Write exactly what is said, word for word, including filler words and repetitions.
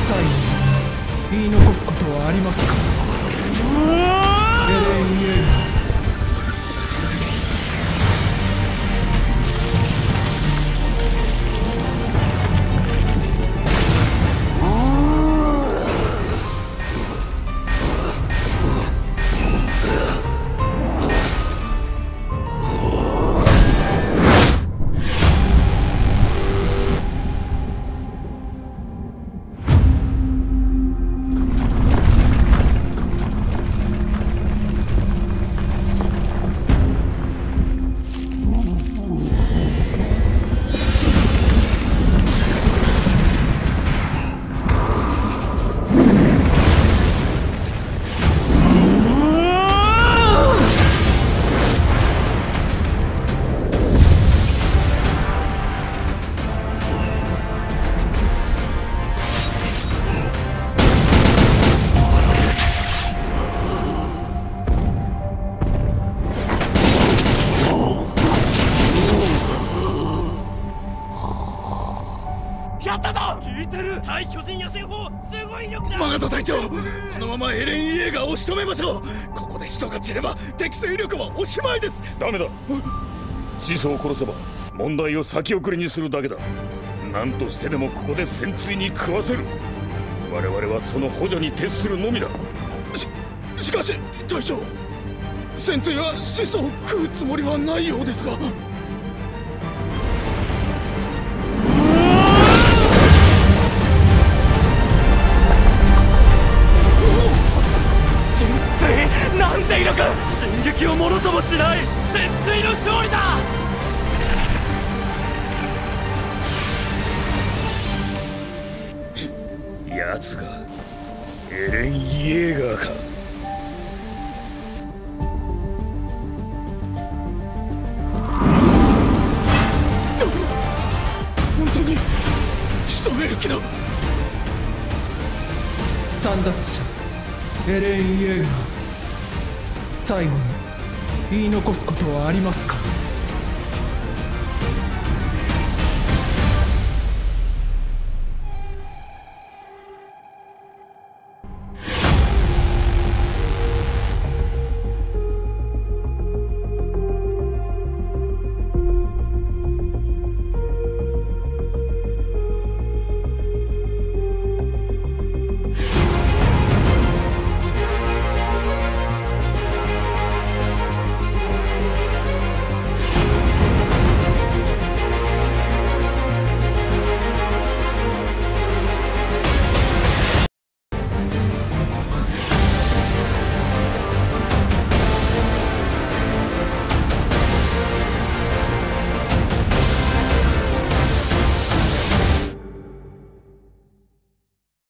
最後に言い残すことはありますか？エレン・イェーガー。 このままエレン・イェーガーを仕留めましょう。ここで使徒が散れば敵勢力はおしまいです。 ダメだ。始祖を殺せば問題を先送りにするだけだ。何としてでもここで戦鎚に食わせる。我々はその補助に徹するのみだ。 ししかし隊長、戦鎚は始祖を食うつもりはないようですが。 なんているか。進撃をものともしない戦鎚の勝利だ。 奴がエレン・イェーガーか。 本当に仕留める気だ。 簒奪者エレン・イェーガー、最後に言い残すことはありますか？